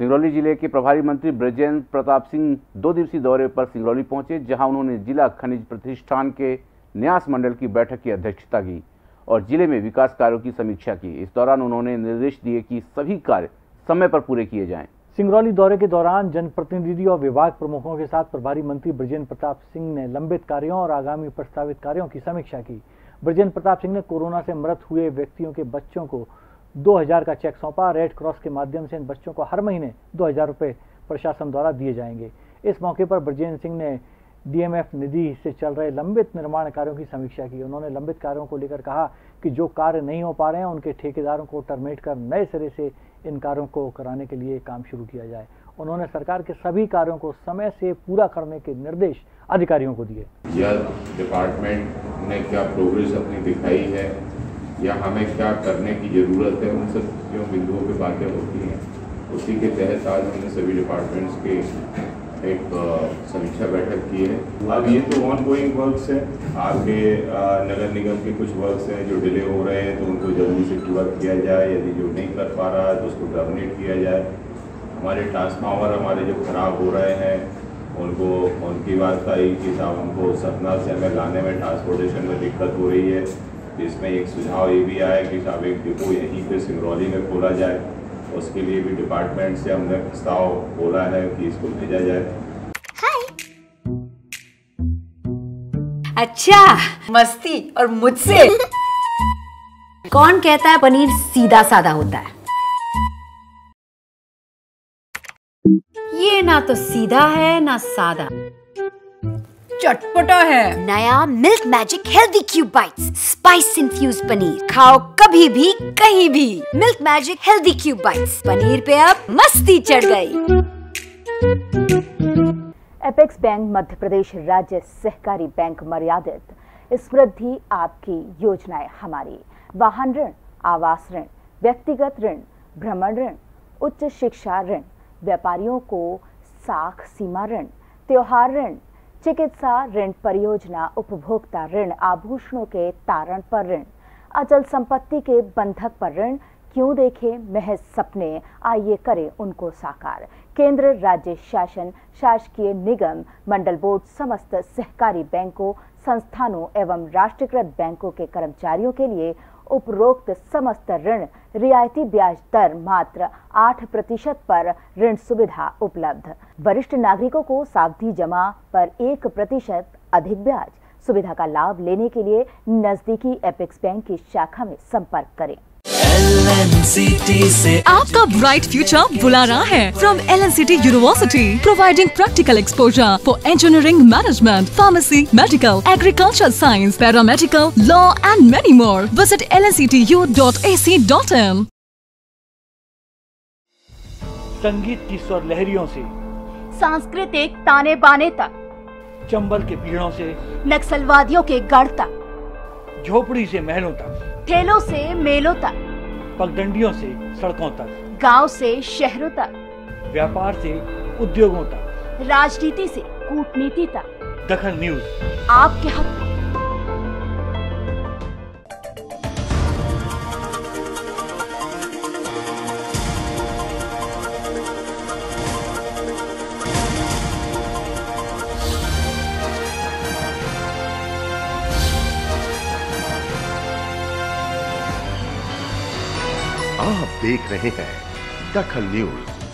सिंगरौली जिले के प्रभारी मंत्री बृजेंद्र प्रताप सिंह 2 दिवसीय दौरे पर सिंगरौली पहुंचे, जहां उन्होंने जिला खनिज प्रतिष्ठान के न्यास मंडल की बैठक की अध्यक्षता की और जिले में विकास कार्यों की समीक्षा की। इस दौरान उन्होंने निर्देश दिए कि सभी कार्य समय पर पूरे किए जाएं। सिंगरौली दौरे के दौरान जनप्रतिनिधि और विभाग प्रमुखों के साथ प्रभारी मंत्री बृजेंद्र प्रताप सिंह ने लंबित कार्यों और आगामी प्रस्तावित कार्यों की समीक्षा की। बृजेंद्र प्रताप सिंह ने कोरोना से मृत हुए व्यक्तियों के बच्चों को 2000 का चेक सौंपा। रेड क्रॉस के माध्यम से इन बच्चों को हर महीने 2000 रुपये प्रशासन द्वारा दिए जाएंगे। इस मौके पर बृजेंद्र सिंह ने डीएमएफ निधि से चल रहे लंबित निर्माण कार्यों की समीक्षा की। उन्होंने लंबित कार्यों को लेकर कहा कि जो कार्य नहीं हो पा रहे हैं उनके ठेकेदारों को टर्मिनेट कर नए सिरे से इन कार्यों को कराने के लिए काम शुरू किया जाए। उन्होंने सरकार के सभी कार्यों को समय से पूरा करने के निर्देश अधिकारियों को दिए। यह डिपार्टमेंट ने क्या प्रोग्रेस अपनी दिखाई है या हमें क्या करने की ज़रूरत है, उन सब जो बिंदुओं पे बातें होती हैं, उसी के तहत आज हमने सभी डिपार्टमेंट्स के एक समीक्षा बैठक की है। अब ये तो ऑनगोइंग वर्क्स है, आगे नगर निगम के कुछ वर्क्स हैं जो डिले हो रहे हैं, तो उनको जल्दी से पूरा किया जाए। यदि जो नहीं कर पा रहा है तो उसको टर्मिनेट किया जाए। हमारे ट्रांसफार्मर हमारे जो खराब हो रहे हैं उनको, उनकी बात आई कि साहब हमको सतना से हमें लाने में ट्रांसपोर्टेशन में दिक्कत हो रही है। इसमें एक सुझाव ये भी आया कि साहब एक डिपो यहीं पे सिंगरौली में खोला जाए। उसके लिए भी डिपार्टमेंट से हमने प्रस्ताव बोला है कि इसको भेजा जाए। हाय। अच्छा, मस्ती और मुझसे कौन कहता है पनीर सीधा साधा होता है? ये ना तो सीधा है ना सादा, चटपटा है। नया milk magic healthy cube bites, spice infuse paneer, खाओ कभी भी कहीं भी। Milk magic healthy cube bites, paneer पे अब मस्ती चढ़ गई। एपेक्स बैंक मध्य प्रदेश राज्य सहकारी बैंक मर्यादित, समृद्धि आपकी योजनाएं हमारी। वाहन ऋण, आवास ऋण, व्यक्तिगत ऋण, भ्रमण ऋण, उच्च शिक्षा ऋण, व्यापारियों को साख सीमा ऋण, त्योहार ऋण, चिकित्सा ऋण, परियोजना उपभोक्ता ऋण, आभूषणों के तारण पर ऋण, अचल संपत्ति के बंधक पर ऋण। क्यों देखें महज सपने, आइए करें उनको साकार। केंद्र, राज्य शासन, शासकीय निगम, मंडल बोर्ड, समस्त सहकारी बैंकों, संस्थानों एवं राष्ट्रीयकृत बैंकों के कर्मचारियों के लिए उपरोक्त समस्त ऋण रियायती ब्याज दर मात्र 8% पर ऋण सुविधा उपलब्ध। वरिष्ठ नागरिकों को सावधि जमा पर 1% अधिक ब्याज। सुविधा का लाभ लेने के लिए नजदीकी एपेक्स बैंक की शाखा में संपर्क करें। LNCT से आपका ब्राइट फ्यूचर बुला रहा है। From LNCT University, providing practical exposure for engineering, management, pharmacy, medical, agricultural science, paramedical, law and many more. Visit lnctu.ac.in। संगीत की स्वर लहरियों से सांस्कृतिक ताने बाने तक, चंबल के पीड़ों से नक्सलवादियों के गढ़ तक, झोपड़ी से महलों तक, ठेलों से मेलों तक, पगडंडियों से सड़कों तक, गांव से शहरों तक, व्यापार से उद्योगों तक, राजनीति से कूटनीति तक, दखल न्यूज आपके हक में। आप देख रहे हैं दखल न्यूज।